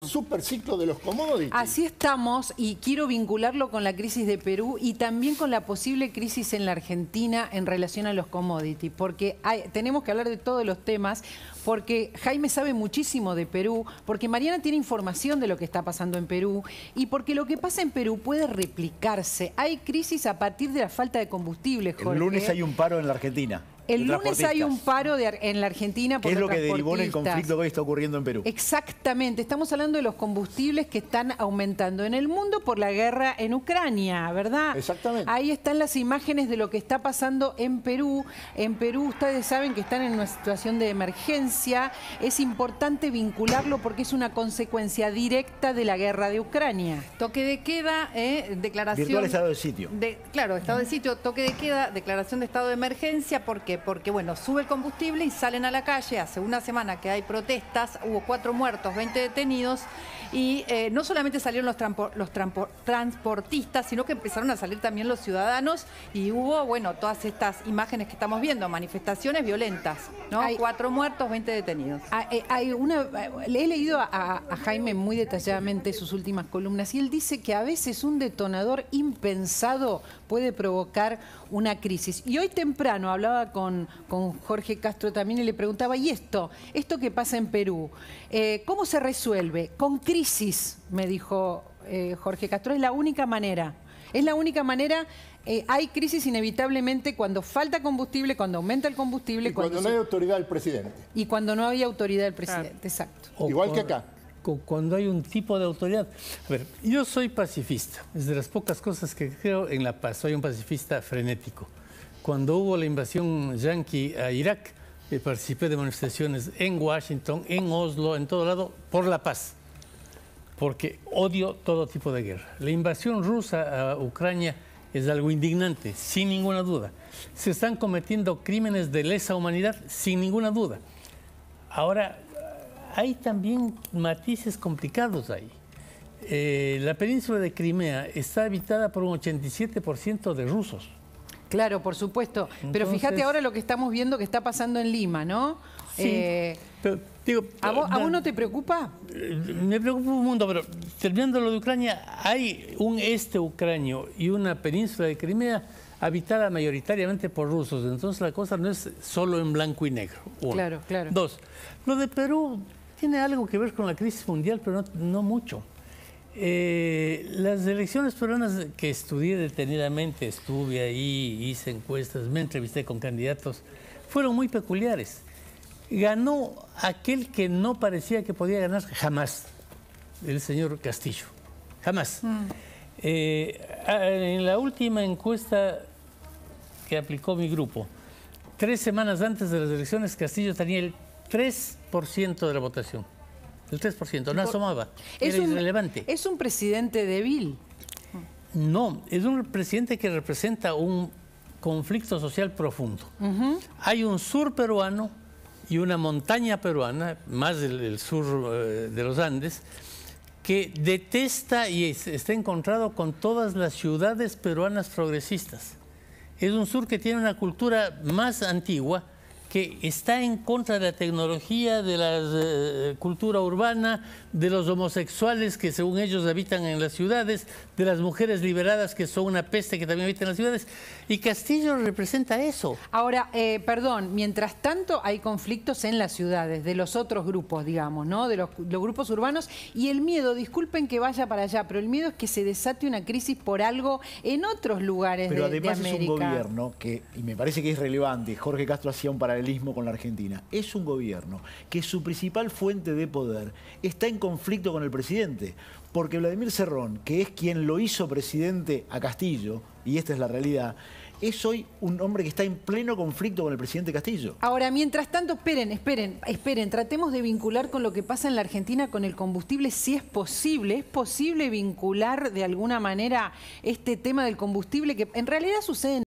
superciclo de los commodities. Así estamos, y quiero vincularlo con la crisis de Perú y también con la posible crisis en la Argentina en relación a los commodities, porque tenemos que hablar de todos los temas, porque Jaime sabe muchísimo de Perú, porque Mariana tiene información de lo que está pasando en Perú y porque lo que pasa en Perú puede replicarse. Hay crisis a partir de la falta de combustible, Jorge. El lunes hay un paro en la Argentina. El lunes hay un paro en la Argentina por los transportistas. ¿Qué es lo que derivó en el conflicto que hoy está ocurriendo en Perú? Exactamente. Estamos hablando de los combustibles que están aumentando en el mundo por la guerra en Ucrania, ¿verdad? Exactamente. Ahí están las imágenes de lo que está pasando en Perú. En Perú ustedes saben que están en una situación de emergencia. Es importante vincularlo porque es una consecuencia directa de la guerra de Ucrania. Toque de queda, declaración... Virtual estado de sitio. Claro, estado de sitio, toque de queda, declaración de estado de emergencia. ¿Por qué? Porque, bueno, sube el combustible y salen a la calle. Hace una semana que hay protestas, hubo 4 muertos, 20 detenidos, y no solamente salieron los transportistas, sino que empezaron a salir también los ciudadanos, y hubo, bueno, todas estas imágenes que estamos viendo, manifestaciones violentas, ¿no? 4 muertos, 20 detenidos. Le he leído a Jaime muy detalladamente sus últimas columnas, y él dice que a veces un detonador impensado puede provocar una crisis. Y hoy temprano hablaba con Jorge Castro también y le preguntaba, ¿y esto que pasa en Perú, cómo se resuelve? Con crisis, me dijo Jorge Castro, es la única manera. Es la única manera. Hay crisis inevitablemente cuando falta combustible, cuando aumenta el combustible. Y cuando no hay autoridad del presidente. Y cuando no hay autoridad del presidente, claro. Exacto. Igual que acá. Cuando hay un tipo de autoridad. A ver, yo soy pacifista. Es de las pocas cosas que creo en la paz. Soy un pacifista frenético. Cuando hubo la invasión yanqui a Irak, participé de manifestaciones en Washington, en Oslo, en todo lado, por la paz. Porque odio todo tipo de guerra. La invasión rusa a Ucrania es algo indignante, sin ninguna duda. Se están cometiendo crímenes de lesa humanidad, sin ninguna duda. Ahora, hay también matices complicados ahí. La península de Crimea está habitada por un 87% de rusos. Claro, por supuesto. Entonces, pero fíjate ahora lo que estamos viendo que está pasando en Lima, ¿no? Sí, pero, digo, ¿A vos no te preocupa? Me preocupa un mundo, pero terminando lo de Ucrania, hay un este ucranio y una península de Crimea habitada mayoritariamente por rusos. Entonces la cosa no es solo en blanco y negro. 1. Claro, claro. 2. Lo de Perú tiene algo que ver con la crisis mundial, pero no mucho. Las elecciones peruanas que estudié detenidamente, estuve ahí, hice encuestas, me entrevisté con candidatos, fueron muy peculiares. Ganó aquel que no parecía que podía ganar jamás, el señor Castillo, jamás. En la última encuesta que aplicó mi grupo, 3 semanas antes de las elecciones, Castillo tenía el 3% de la votación. El 3%, no asomaba, era irrelevante. ¿Es un presidente débil? No, es un presidente que representa un conflicto social profundo. Hay un sur peruano y una montaña peruana, más del sur de los Andes, que detesta y está encontrado con todas las ciudades peruanas progresistas. Es un sur que tiene una cultura más antigua, que está en contra de la tecnología, de la cultura urbana, de los homosexuales que según ellos habitan en las ciudades, de las mujeres liberadas que son una peste que también habitan en las ciudades. Y Castillo representa eso. Ahora, perdón, mientras tanto hay conflictos en las ciudades, de los otros grupos, digamos, ¿no? De los grupos urbanos. Y el miedo, disculpen que vaya para allá, pero el miedo es que se desate una crisis por algo en otros lugares de América. Pero además es un gobierno que, y me parece que es relevante, Jorge Castro hacía un paralelismo con la Argentina, es un gobierno que su principal fuente de poder está en conflicto con el presidente, porque Vladimir Cerrón, que es quien lo hizo presidente a Castillo, y esta es la realidad, es hoy un hombre que está en pleno conflicto con el presidente Castillo. Ahora, mientras tanto, esperen, tratemos de vincular con lo que pasa en la Argentina con el combustible, si es posible. ¿Es posible vincular de alguna manera este tema del combustible que en realidad sucede en